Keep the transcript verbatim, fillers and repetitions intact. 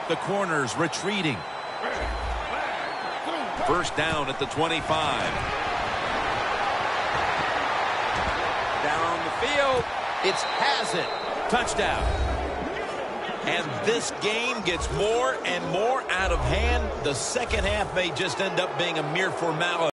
The corner's retreating. First down at the twenty-five. Down the field. It's has it. Touchdown. And this game gets more and more out of hand. The second half may just end up being a mere formality.